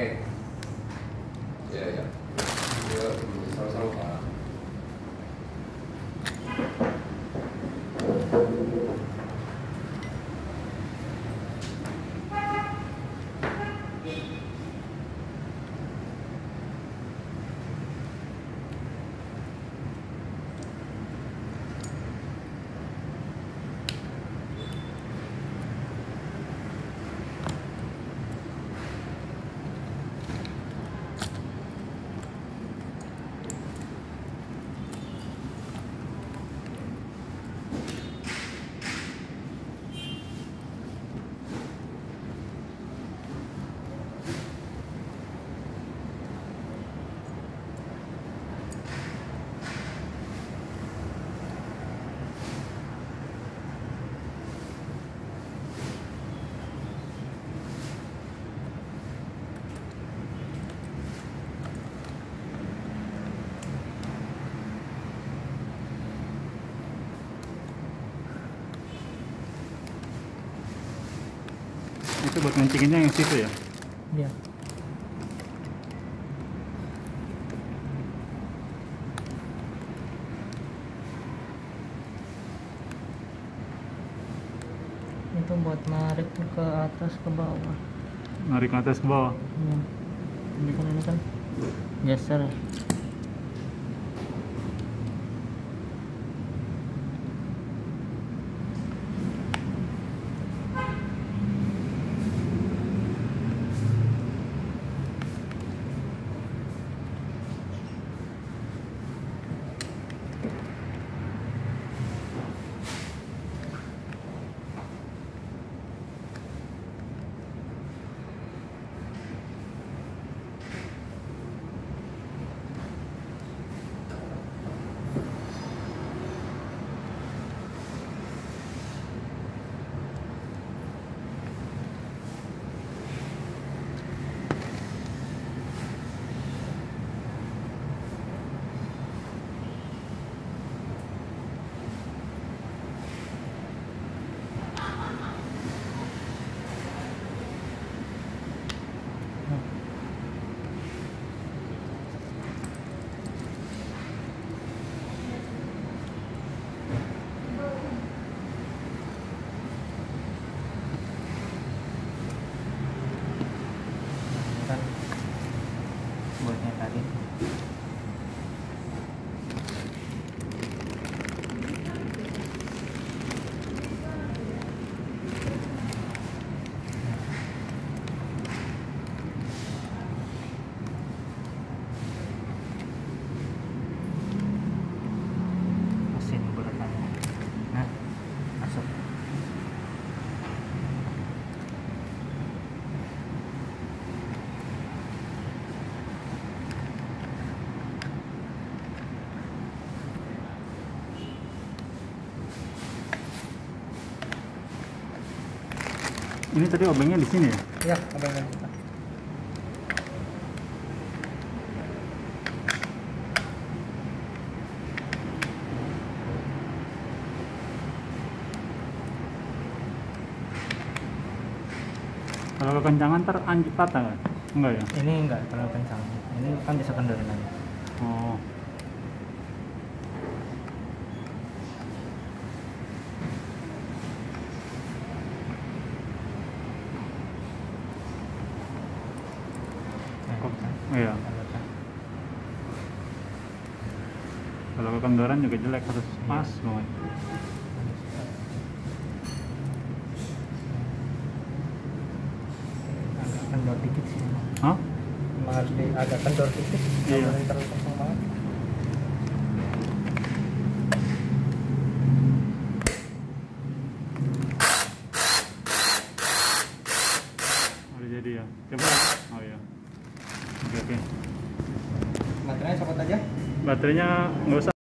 Oke. Ya ya. Ya, sama-sama Pak. Itu buat ngencinginnya yang situ ya? Iya. Itu buat narik ke atas ke bawah. Narik ke atas ke bawah. Iya. Ini kan geser. Kan buatnya tadi. Mesin beratannya. Nah, masuk. Ini tadi obengnya di sini ya? Ya, abang kita. Kalau kekencangan ntar patah nggak? Enggak ya? Ini enggak terlalu kencang. Ini kan bisa kendorin aja. Oh. Iya. Kalau kekendoran juga jelek, harus pas banget. Agak kendor dikit sih. Hah? Emang harus agak kendor dikit. Iya. Nggak boleh terlalu kosong banget. Udah jadi ya. Coba lagi. Oh iya. Oke. Baterainya copot aja. Baterainya nggak usah.